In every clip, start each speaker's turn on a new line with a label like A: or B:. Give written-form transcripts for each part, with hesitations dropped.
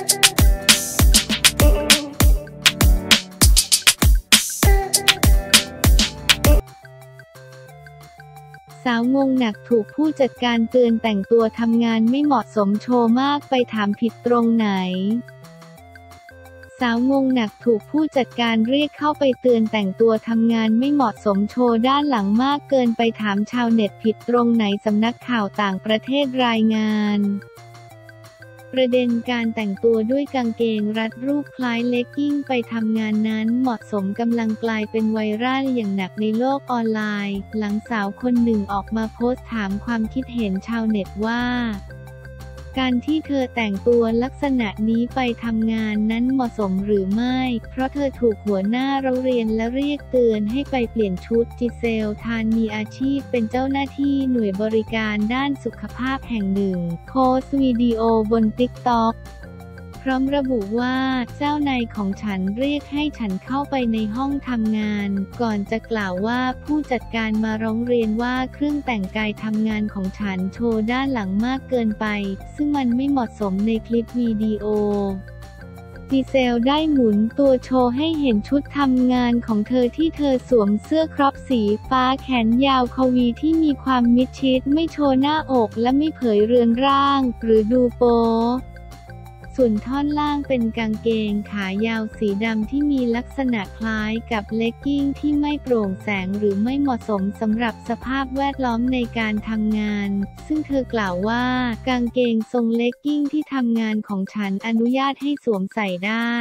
A: สาวงงหนักถูกผู้จัดการเตือนแต่งตัวทำงานไม่เหมาะสมโชว์มากไปถามผิดตรงไหนสาวงงหนักถูกผู้จัดการเรียกเข้าไปเตือนแต่งตัวทำงานไม่เหมาะสมโชว์ด้านหลังมากเกินไปถามชาวเน็ตผิดตรงไหนสำนักข่าวต่างประเทศรายงานประเด็นการแต่งตัวด้วยกางเกงรัดรูปคล้ายเลกกิ้งไปทำงานนั้นเหมาะสมกำลังกลายเป็นไวรัลอย่างหนักในโลกออนไลน์หลังสาวคนหนึ่งออกมาโพสต์ถามความคิดเห็นชาวเน็ตว่าการที่เธอแต่งตัวลักษณะนี้ไปทำงานนั้นเหมาะสมหรือไม่เพราะเธอถูกหัวหน้าโรงเรียนและเรียกเตือนให้ไปเปลี่ยนชุดจิเซลทานมีอาชีพเป็นเจ้าหน้าที่หน่วยบริการด้านสุขภาพแห่งหนึ่งโพสต์วิดีโอบน TikTok พร้อมระบุว่าเจ้านายของฉันเรียกให้ฉันเข้าไปในห้องทำงานก่อนจะกล่าวว่าผู้จัดการมาร้องเรียนว่าเครื่องแต่งกายทำงานของฉันโชว์ด้านหลังมากเกินไปซึ่งมันไม่เหมาะสมในคลิปวิดีโอดีเซลได้หมุนตัวโชว์ให้เห็นชุดทำงานของเธอที่เธอสวมเสื้อครอปสีฟ้าแขนยาวควีที่มีความมิดชิดไม่โชว์หน้าอกและไม่เผยเรือนร่างหรือดูโป๊ส่วนท่อนล่างเป็นกางเกงขายาวสีดำที่มีลักษณะคล้ายกับเลกกิ้งที่ไม่โปร่งแสงหรือไม่เหมาะสมสำหรับสภาพแวดล้อมในการทำงานซึ่งเธอกล่าวว่ากางเกงทรงเลกกิ้งที่ทำงานของฉันอนุญาตให้สวมใส่ได้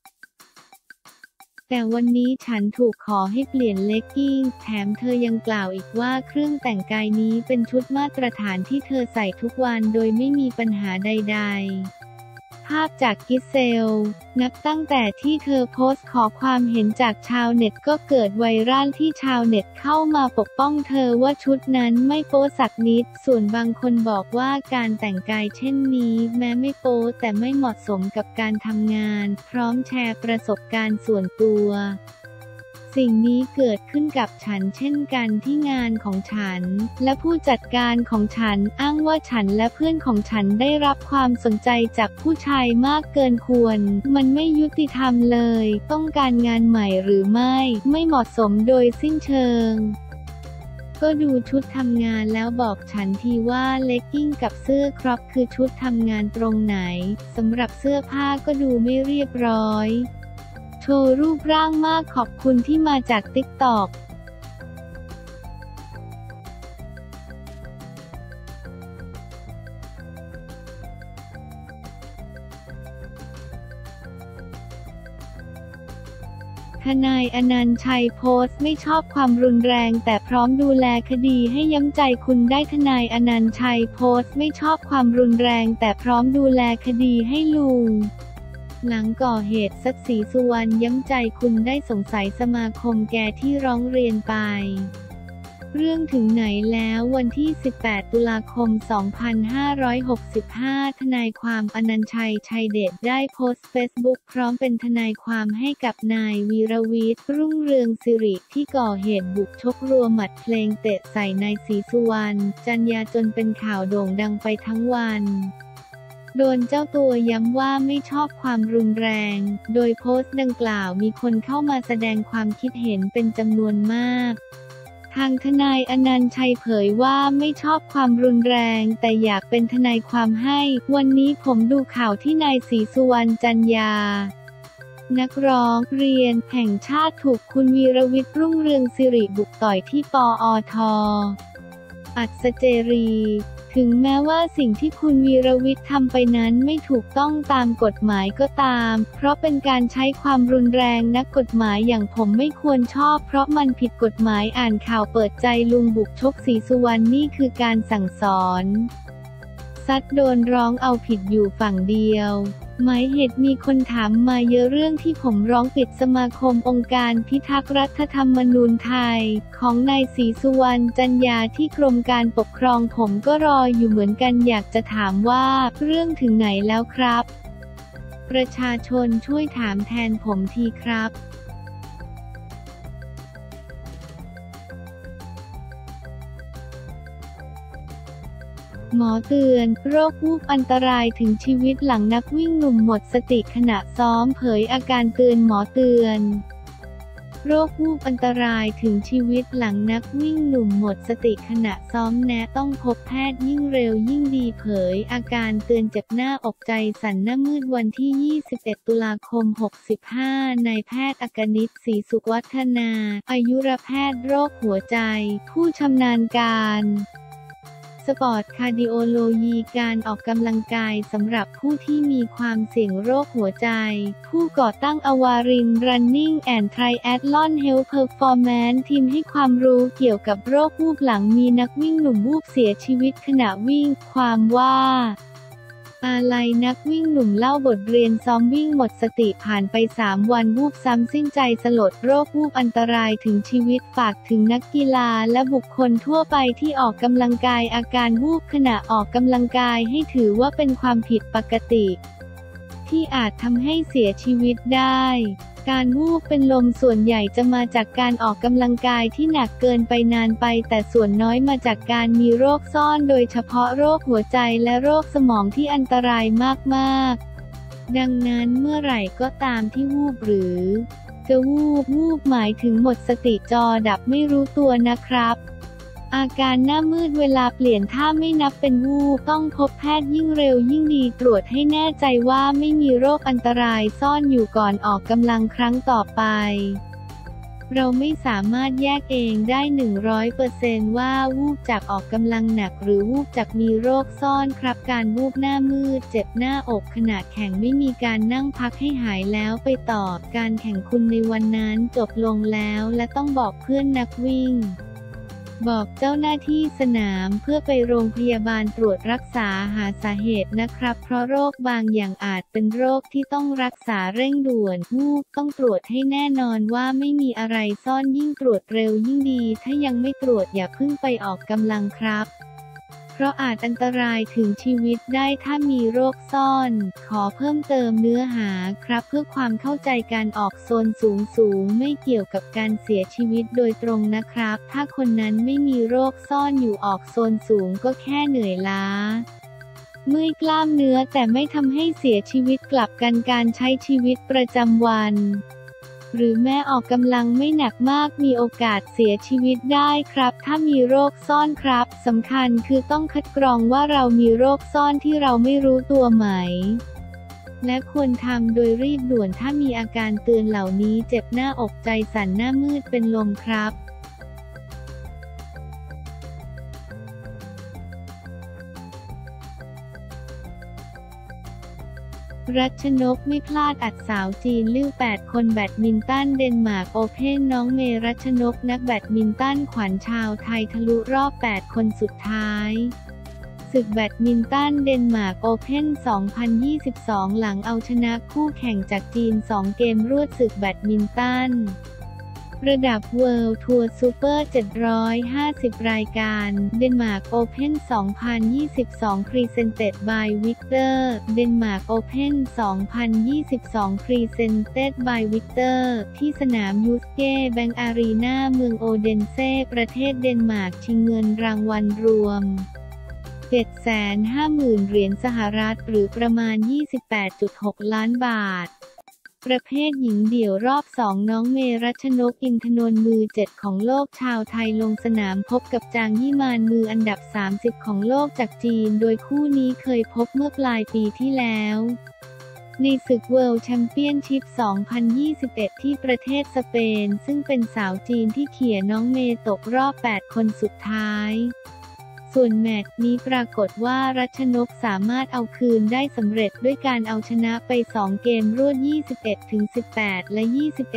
A: แต่วันนี้ฉันถูกขอให้เปลี่ยนเลกกิ้งแถมเธอยังกล่าวอีกว่าเครื่องแต่งกายนี้เป็นชุดมาตรฐานที่เธอใส่ทุกวันโดยไม่มีปัญหาใดๆภาพจากกิเซลนับตั้งแต่ที่เธอโพสต์ขอความเห็นจากชาวเน็ตก็เกิดไวรัลที่ชาวเน็ตเข้ามาปกป้องเธอว่าชุดนั้นไม่โป๊สักนิดส่วนบางคนบอกว่าการแต่งกายเช่นนี้แม้ไม่โป๊แต่ไม่เหมาะสมกับการทำงานพร้อมแชร์ประสบการณ์ส่วนตัวสิ่งนี้เกิดขึ้นกับฉันเช่นกันที่งานของฉันและผู้จัดการของฉันอ้างว่าฉันและเพื่อนของฉันได้รับความสนใจจากผู้ชายมากเกินควรมันไม่ยุติธรรมเลยต้องการงานใหม่หรือไม่เหมาะสมโดยสิ้นเชิงก็ดูชุดทำงานแล้วบอกฉันทีว่าเลกกิ้งกับเสื้อครอปคือชุดทำงานตรงไหนสำหรับเสื้อผ้าก็ดูไม่เรียบร้อยโชว์รูปร่างมากขอบคุณที่มาจาก TikTok ทนายอนันต์ชัยโพสต์ไม่ชอบความรุนแรงแต่พร้อมดูแลคดีให้ย้ำใจคุณได้ทนายอนันต์ชัยโพสต์ไม่ชอบความรุนแรงแต่พร้อมดูแลคดีให้ลุงหลังก่อเหตุซัดศรีสุวรรณย้ำใจคุณได้สงสัยสมาคมแกที่ร้องเรียนไปเรื่องถึงไหนแล้ววันที่ 18 ตุลาคม 2565 ทนายความอนันต์ชัย ชัยเดชได้โพสต์เฟซบุ๊กพร้อมเป็นทนายความให้กับนายวีรวิทย์ รุ่งเรืองสิริที่ก่อเหตุบุกชกรัวหมัดเพลงเตะใส่นายศรีสุวรรณจันยาจนเป็นข่าวโด่งดังไปทั้งวันโดนเจ้าตัวย้ำว่าไม่ชอบความรุนแรงโดยโพสต์ดังกล่าวมีคนเข้ามาแสดงความคิดเห็นเป็นจำนวนมากทางทนายอนันต์ชัยเผยว่าไม่ชอบความรุนแรงแต่อยากเป็นทนายความให้วันนี้ผมดูข่าวที่นายศรีสุวรรณจันยานักร้องเรียนแห่งชาติถูกคุณวีรวิทย์ รุ่งเรืองสิริบุกต่อยที่ปอท.อัศเจรีถึงแม้ว่าสิ่งที่คุณวีรวิทย์ทำไปนั้นไม่ถูกต้องตามกฎหมายก็ตามเพราะเป็นการใช้ความรุนแรงนักกฎหมายอย่างผมไม่ควรชอบเพราะมันผิดกฎหมายอ่านข่าวเปิดใจลุงบุกชกศรีสุวรรณนี่คือการสั่งสอนซัดโดนร้องเอาผิดอยู่ฝั่งเดียวหมายเหตุมีคนถามมาเยอะเรื่องที่ผมร้องปิดสมาคมองค์การพิทักษ์รัฐธรรมนูญไทยของนายศรีสุวรรณจันยาที่กรมการปกครองผมก็รออยู่เหมือนกันอยากจะถามว่าเรื่องถึงไหนแล้วครับประชาชนช่วยถามแทนผมทีครับหมอเตือนโรควูบอันตรายถึงชีวิตหลังนักวิ่งหนุ่มหมดสติขณะซ้อมเผยอาการเตือนหมอเตือนโรควูบอันตรายถึงชีวิตหลังนักวิ่งหนุ่มหมดสติขณะซ้อมแนะต้องพบแพทย์ยิ่งเร็วยิ่งดีเผยอาการเตือนเจ็บหน้าอกใจสั่นหน้ามืดวันที่ 21 ตุลาคม 65 นายแพทย์อักนิษฐ์ศรีสุวัฒนาอายุรแพทย์โรคหัวใจผู้ชำนาญการสปอร์ตคาร์ดิโอโลยีการออกกำลังกายสำหรับผู้ที่มีความเสี่ยงโรคหัวใจผู้ก่อตั้งอวาริน Running and Triathlon Health Performance ทีมให้ความรู้เกี่ยวกับโรควูบหลังมีนักวิ่งหนุ่มวูบเสียชีวิตขณะวิ่งความว่าอาลัยนักวิ่งหนุ่มเล่าบทเรียนซ้อมวิ่งหมดสติผ่านไป3 วันวูบซ้ำสิ้นใจสลดโรควูบอันตรายถึงชีวิตฝากถึงนักกีฬาและบุคคลทั่วไปที่ออกกำลังกายอาการวูบขณะออกกำลังกายให้ถือว่าเป็นความผิดปกติที่อาจทำให้เสียชีวิตได้การวูบเป็นลมส่วนใหญ่จะมาจากการออกกำลังกายที่หนักเกินไปนานไปแต่ส่วนน้อยมาจากการมีโรคซ่อนโดยเฉพาะโรคหัวใจและโรคสมองที่อันตรายมากๆดังนั้นเมื่อไหร่ก็ตามที่วูบหรือจะวูบหมายถึงหมดสติจอดับไม่รู้ตัวนะครับอาการหน้ามืดเวลาเปลี่ยนถ้าไม่นับเป็นวูบต้องพบแพทย์ยิ่งเร็วยิ่งดีตรวจให้แน่ใจว่าไม่มีโรคอันตรายซ่อนอยู่ก่อนออกกำลังครั้งต่อไปเราไม่สามารถแยกเองได้ 100% ว่าวูบจากออกกำลังหนักหรือวูบจากมีโรคซ่อนครับการวูบหน้ามืดเจ็บหน้าอกขณะแข่งไม่มีการนั่งพักให้หายแล้วไปตอบการแข่งคุณในวันนั้นจบลงแล้วและต้องบอกเพื่อนนักวิ่งบอกเจ้าหน้าที่สนามเพื่อไปโรงพยาบาลตรวจรักษาหาสาเหตุนะครับเพราะโรคบางอย่างอาจเป็นโรคที่ต้องรักษาเร่งด่วนวูบต้องตรวจให้แน่นอนว่าไม่มีอะไรซ่อนยิ่งตรวจเร็วยิ่งดีถ้ายังไม่ตรวจอย่าเพิ่งไปออกกำลังครับเพราะอาจอันตรายถึงชีวิตได้ถ้ามีโรคซ่อนขอเพิ่มเติมเนื้อหาครับเพื่อความเข้าใจการออกโซนสูงไม่เกี่ยวกับการเสียชีวิตโดยตรงนะครับถ้าคนนั้นไม่มีโรคซ่อนอยู่ออกโซนสูงก็แค่เหนื่อยล้าเมื่อยกล้ามเนื้อแต่ไม่ทำให้เสียชีวิตกลับกันการใช้ชีวิตประจำวันหรือแม้ออกกำลังไม่หนักมากมีโอกาสเสียชีวิตได้ครับถ้ามีโรคซ่อนครับสำคัญคือต้องคัดกรองว่าเรามีโรคซ่อนที่เราไม่รู้ตัวไหมและควรทำโดยรีบด่วนถ้ามีอาการเตือนเหล่านี้เจ็บหน้าอกใจสั่นหน้ามืดเป็นลมครับรัชนกไม่พลาดอัดสาวจีนลิ้ว8 คนแบดมินตันเดนมาร์กโอเพ่นน้องเมรัชนกนักแบดมินตันขวัญชาวไทยทะลุรอบ8 คนสุดท้ายศึกแบดมินตันเดนมาร์กโอเพ่น 2022 หลังเอาชนะคู่แข่งจากจีน2 เกมรวดศึกแบดมินตันระดับ World Tour Super 750 รายการเดนมาร์กโอเพ่น 2022 Presented by Victor เดนมาร์กโอเพ่น 2022 Presented by Victor ที่สนามยูสเก้แบงก์อารีนาเมืองโอเดนเซ่ประเทศเดนมาร์กชิงเงินรางวัลรวม 750,000 เหรียญสหรัฐหรือประมาณ 28.6 ล้านบาทประเภทหญิงเดี่ยวรอบ 2 น้องเมรัชนกอินทนนท์มือ 7 ของโลกชาวไทยลงสนามพบกับจางยี่มานมืออันดับ 30 ของโลกจากจีนโดยคู่นี้เคยพบเมื่อปลายปีที่แล้วในศึก World Championship 2021 ที่ประเทศสเปนซึ่งเป็นสาวจีนที่เขี่ยน้องเมตกรอบ 8 คนสุดท้ายส่วนแมตช์นี้ปรากฏว่ารัชนกสามารถเอาคืนได้สำเร็จด้วยการเอาชนะไป2 เกมรวด 21-18 และ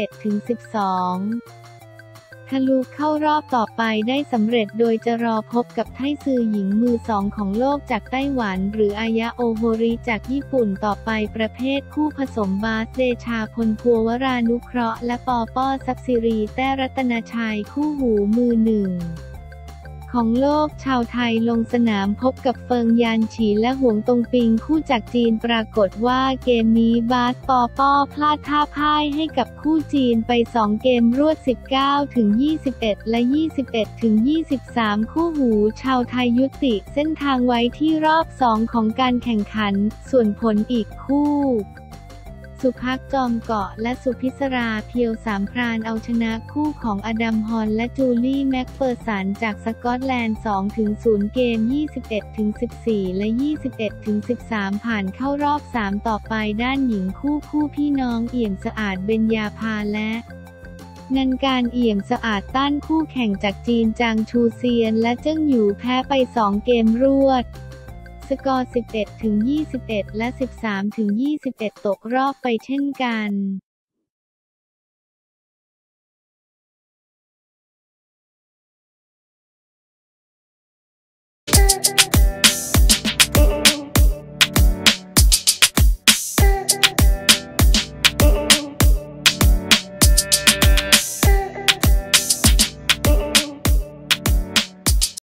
A: 21-12 ทะลุเข้ารอบต่อไปได้สำเร็จโดยจะรอพบกับไทซือหญิงมือ 2 ของโลกจากไต้หวันหรืออายะโอโฮริจากญี่ปุ่นต่อไปประเภทคู่ผสมบาสเดชาพลภัววรานุเคราะห์และปอป้อทรัพย์สิริแต้รัตนชัยคู่หูมือ 1 ของโลกชาวไทยลงสนามพบกับเฟิงยานฉีและหวงตงปิงคู่จากจีนปรากฏว่าเกมนี้บาสปอป้อพลาดท่าพ่ายให้กับคู่จีนไป2เกมรวด 19-21 และ 21-23 คู่หูชาวไทยยุติเส้นทางไว้ที่รอบ2ของการแข่งขันส่วนผลอีกคู่สุภักจอมเกาะและสุพิศราเพียวสามพรานเอาชนะคู่ของอดัมฮอนและจูลี่แม็กเฟอร์สันจากสกอตแลนด์ 2-0 เกม 21-14 และ 21-13 ผ่านเข้ารอบ 3 ต่อไปด้านหญิงคู่พี่น้องเอี่ยมสะอาดเบญญาภาและนันการเอี่ยมสะอาดต้านคู่แข่งจากจีนจางชูเซียนและเจิ้งหยูแพ้ไป2เกมรวดสกอร์ 11-21 และ 13-21 ตกรอบไปเช่นกัน